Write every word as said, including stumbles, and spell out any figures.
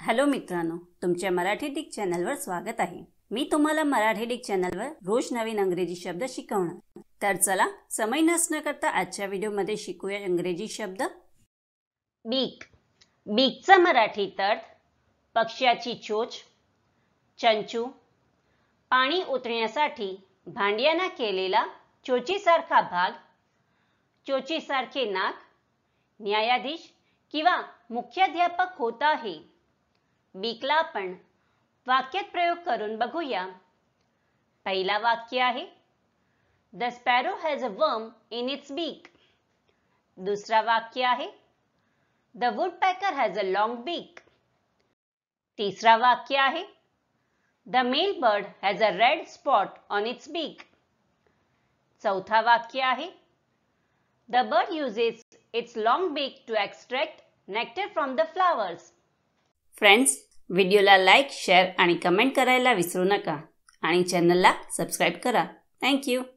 Hello मित्रांनो, तुमच्या Marathi Dick चॅनलवर स्वागत आहे। मी तुम्हाला मराठी डिक चॅनलवर रोज नवीन इंग्रजी शब्द शिकवणार। तर चला समय नष्ट न करता आजच्या व्हिडिओमध्ये शिकूया इंग्रजी शब्द। बीक। बीकचा मराठी अर्थ पक्ष्याची चोच, चंचू, पाणी ओतण्यासाठी भांड्याना केलेला चोचीसारखा भाग, चोचीसारखे नाक, न्यायाधीश किंवा मुख्याध्यापक होता आहे। बीकला आपण वाक्यात प्रयोग करून बघूया। पहिला वाक्य आहे The sparrow has a worm in its beak. दुसरा वाक्य आहे The woodpecker has a long beak. तिसरा वाक्य आहे The male bird has a red spot on its beak. चौथा वाक्य आहे The bird uses its long beak to extract nectar from the flowers. Friends, व्हिडिओला लाईक, शेअर आणि comment करायला विसरू नका आणि चॅनलला सबस्क्राइब करा। Thank you.